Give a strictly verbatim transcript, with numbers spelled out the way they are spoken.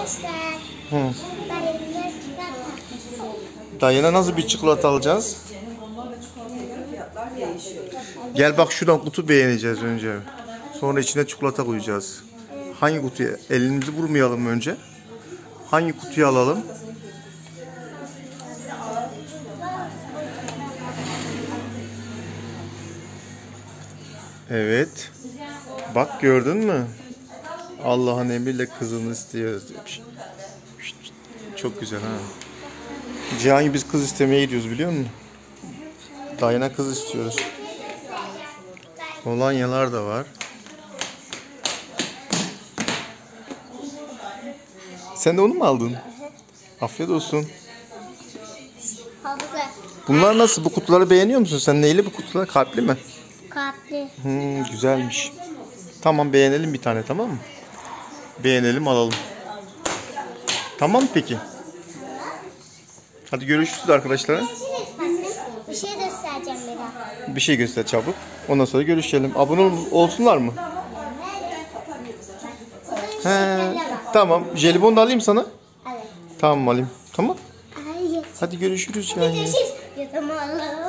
Arkadaşlar. Hı. Dayına nasıl bir çikolata alacağız? Gel bak, şuradan kutu beğeneceğiz önce. Sonra içine çikolata koyacağız. Hangi kutuya? Elimizi vurmayalım önce. Hangi kutuyu alalım? Evet. Bak, gördün mü? Allah'ın emriyle kızını istiyoruz demiş. Çok güzel ha. Cihan'ı biz kız istemeye gidiyoruz, biliyor musun? Dayına kız istiyoruz. Kolonyalar da var. Sen de onu mu aldın? Afiyet olsun. Bunlar nasıl? Bu kutuları beğeniyor musun? Sen neyli bu kutular? Kalpli mi? Kalpli. Hmm, güzelmiş. Tamam, beğenelim bir tane, tamam mı? Beğenelim, alalım. Tamam mı peki? Hadi görüşürüz arkadaşlar. Bir şey göstereceğim bir Bir şey göster çabuk. Ondan sonra görüşelim. Abone ol olsunlar mı? He, tamam. Jelibon da alayım sana. Evet. Tamam, alayım. Tamam. Hayır. Hadi görüşürüz yani. Görüşürüz.